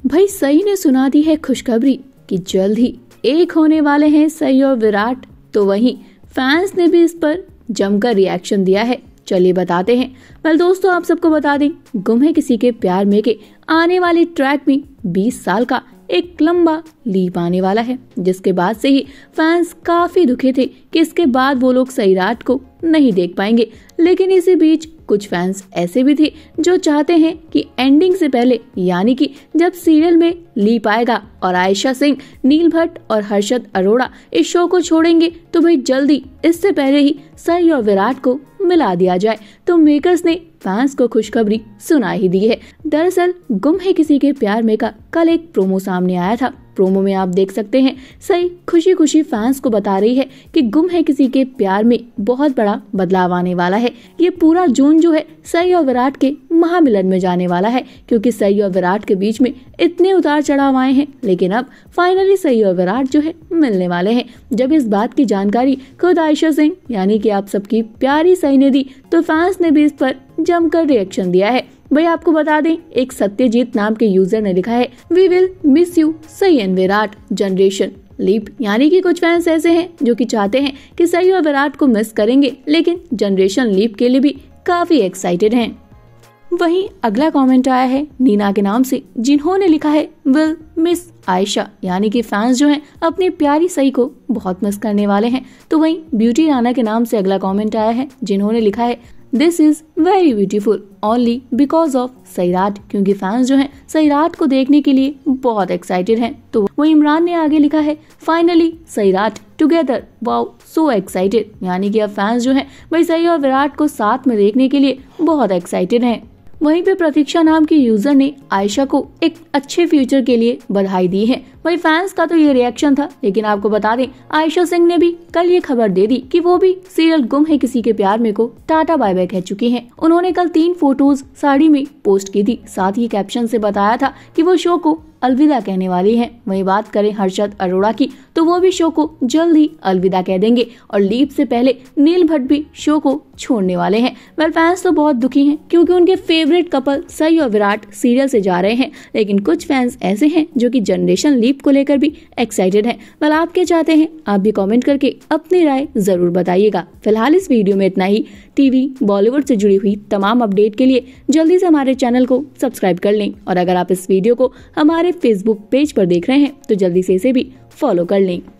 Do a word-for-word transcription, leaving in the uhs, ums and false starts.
भाई सई ने सुना दी है खुशखबरी कि जल्द ही एक होने वाले हैं सई और विराट। तो वहीं फैंस ने भी इस पर जमकर रिएक्शन दिया है। चलिए बताते हैं। वेल दोस्तों, आप सबको बता दें, गुम है किसी के प्यार में के आने वाले ट्रैक में बीस साल का एक लंबा लीप आने वाला है, जिसके बाद से ही फैंस काफी दुखी थे कि इसके बाद वो लोग सईराट को नहीं देख पाएंगे। लेकिन इसी बीच कुछ फैंस ऐसे भी थे जो चाहते हैं कि एंडिंग से पहले, यानी कि जब सीरियल में लीप आएगा और आयशा सिंह, नील भट्ट और हर्षद अरोड़ा इस शो को छोड़ेंगे, तो भाई जल्दी इससे पहले ही सई और विराट को मिला दिया जाए। तो मेकर्स ने फैंस को खुशखबरी सुना ही दी है। दरअसल गुम है किसी के प्यार में का कल एक प्रोमो सामने आया था। प्रोमो में आप देख सकते हैं सई खुशी खुशी फैंस को बता रही है कि गुम है किसी के प्यार में बहुत बड़ा बदलाव आने वाला है। ये पूरा जून जो है सई और विराट के महामिलन में जाने वाला है, क्योंकि सई और विराट के बीच में इतने उतार चढ़ाव आए हैं, लेकिन अब फाइनली सई और विराट जो है मिलने वाले हैं। जब इस बात की जानकारी खुद आयशा सिंह, यानी कि आप सबकी प्यारी सई ने दी, तो फैंस ने भी इस पर जमकर रिएक्शन दिया है। भाई आपको बता दें, एक सत्यजीत नाम के यूजर ने लिखा है, we will miss you Sai and Virat generation leap. यानी कि कुछ फैंस ऐसे हैं जो कि चाहते हैं कि सई और विराट को मिस करेंगे, लेकिन जनरेशन लीप के लिए भी काफी एक्साइटेड हैं। वहीं अगला कमेंट आया है नीना के नाम से, जिन्होंने लिखा है, विल मिस आयशा। यानी कि फैंस जो हैं अपनी प्यारी सई को बहुत मिस करने वाले हैं। तो वहीं ब्यूटी राणा के नाम से अगला कमेंट आया है, जिन्होंने लिखा है, this is very beautiful only because of Sairat. क्योंकि फैंस जो हैं सईराट को देखने के लिए बहुत एक्साइटेड हैं। तो वो इमरान ने आगे लिखा है, finally Sairat together, wow so excited. यानी कि अब फैंस जो हैं भाई सई और विराट को साथ में देखने के लिए बहुत एक्साइटेड हैं। वहीं पे प्रतीक्षा नाम की यूजर ने आयशा को एक अच्छे फ्यूचर के लिए बधाई दी है। वही फैंस का तो ये रिएक्शन था, लेकिन आपको बता दें आयशा सिंह ने भी कल ये खबर दे दी कि वो भी सीरियल गुम है किसी के प्यार में को टाटा बाय बाय कह चुकी हैं। उन्होंने कल तीन फोटोज साड़ी में पोस्ट की थी, साथ ही कैप्शन से बताया था कि वो शो को अलविदा कहने वाली हैं। वहीं बात करें हर्षद अरोड़ा की, तो वो भी शो को जल्द ही अलविदा कह देंगे और लीप से पहले नील भट्ट भी शो को छोड़ने वाले हैं। वेल फैंस तो बहुत दुखी हैं, क्योंकि उनके फेवरेट कपल सई और विराट सीरियल से जा रहे हैं। लेकिन कुछ फैंस ऐसे हैं जो कि जनरेशन लीप को लेकर भी एक्साइटेड हैं। वेल आप क्या चाहते हैं, आप भी कमेंट करके अपनी राय जरूर बताइएगा। फिलहाल इस वीडियो में इतना ही। टीवी बॉलीवुड से जुड़ी हुई तमाम अपडेट के लिए जल्दी से हमारे चैनल को सब्सक्राइब कर लें, और अगर आप इस वीडियो को हमारे फेसबुक पेज पर देख रहे हैं तो जल्दी से इसे भी फॉलो कर लें।